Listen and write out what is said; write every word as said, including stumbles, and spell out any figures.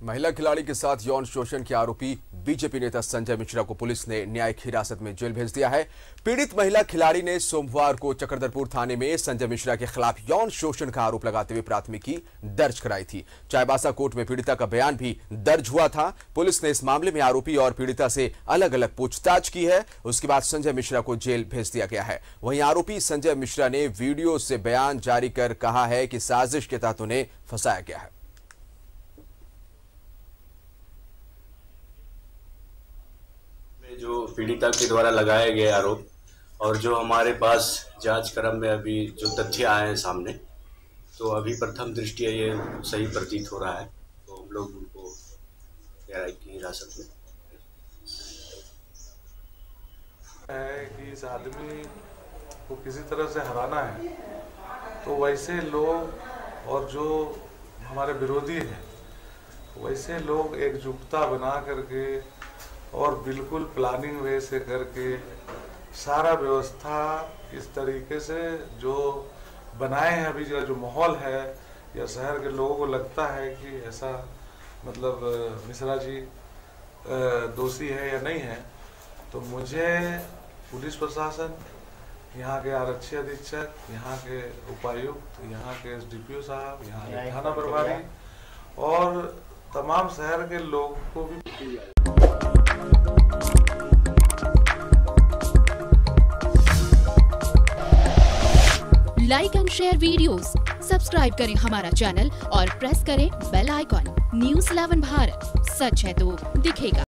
महिला खिलाड़ी के साथ यौन शोषण के आरोपी बीजेपी नेता संजय मिश्रा को पुलिस ने न्यायिक हिरासत में जेल भेज दिया है। पीड़ित महिला खिलाड़ी ने सोमवार को चक्रधरपुर थाने में संजय मिश्रा के खिलाफ यौन शोषण का आरोप लगाते हुए प्राथमिकी दर्ज कराई थी। चाईबासा कोर्ट में पीड़िता का बयान भी दर्ज हुआ था। पुलिस ने इस मामले में आरोपी और पीड़िता से अलग अलग पूछताछ की है। उसके बाद संजय मिश्रा को जेल भेज दिया गया है। वहीं आरोपी संजय मिश्रा ने वीडियो से बयान जारी कर कहा है कि साजिश के तहत उन्हें फंसाया गया है। जो पीड़िता के द्वारा लगाए गए आरोप और जो हमारे पास जांच क्रम में अभी जो तथ्य आए हैं सामने, तो अभी प्रथम दृष्टया ये सही प्रतीत हो रहा है। तो हम लोग उनको न्यायिक की हिरासत में है कि इस आदमी को किसी तरह से हराना है, तो वैसे लोग और जो हमारे विरोधी हैं वैसे लोग एकजुटता बना करके और बिल्कुल प्लानिंग वे से करके सारा व्यवस्था इस तरीके से जो बनाए हैं, अभी का जो माहौल है या शहर के लोगों को लगता है कि ऐसा मतलब मिश्रा जी दोषी है या नहीं है। तो मुझे पुलिस प्रशासन, यहाँ के आरक्षी अधीक्षक, यहाँ के उपायुक्त, यहाँ के एसडीपीओ साहब, यहाँ के थाना प्रभारी और तमाम शहर के लोगों को भी like and share videos, subscribe करें हमारा चैनल और प्रेस करें bell icon. News eleven Bharat, सच है तो दिखेगा।